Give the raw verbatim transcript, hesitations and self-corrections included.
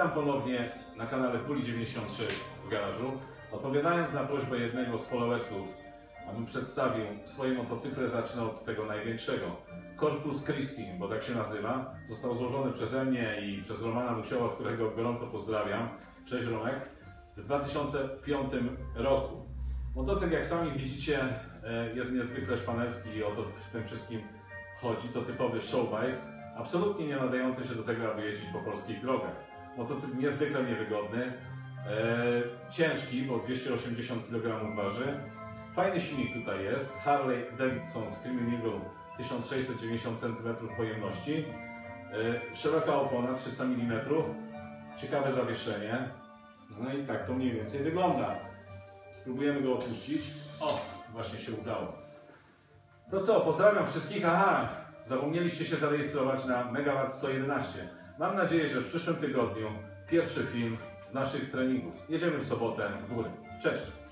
Witam ponownie na kanale Puli dziewięćdziesiąt sześć w garażu. Odpowiadając na prośbę jednego z followersów, abym przedstawił swoje motocykle, zacznę od tego największego. Corpus Christi, bo tak się nazywa, został złożony przeze mnie i przez Romana Musioła, którego gorąco pozdrawiam. Cześć Romek. W dwa tysiące piątym roku. Motocykl, jak sami widzicie, jest niezwykle szpanerski i o to w tym wszystkim chodzi. To typowy showbike, absolutnie nie nadający się do tego, aby jeździć po polskich drogach. Motocykl niezwykle niewygodny, e, ciężki, bo dwieście osiemdziesiąt kilogramów waży. Fajny silnik tutaj jest, Harley Davidson Screaming Eagle tysiąc sześćset dziewięćdziesiąt centymetrów pojemności, e, szeroka opona trzysta milimetrów, ciekawe zawieszenie. No i tak to mniej więcej wygląda. Spróbujemy go opuścić. O, właśnie się udało. To co, pozdrawiam wszystkich. Aha, zapomnieliście się zarejestrować na Megawatt sto jedenaście. Mam nadzieję, że w przyszłym tygodniu pierwszy film z naszych treningów. Jedziemy w sobotę w góry. Cześć!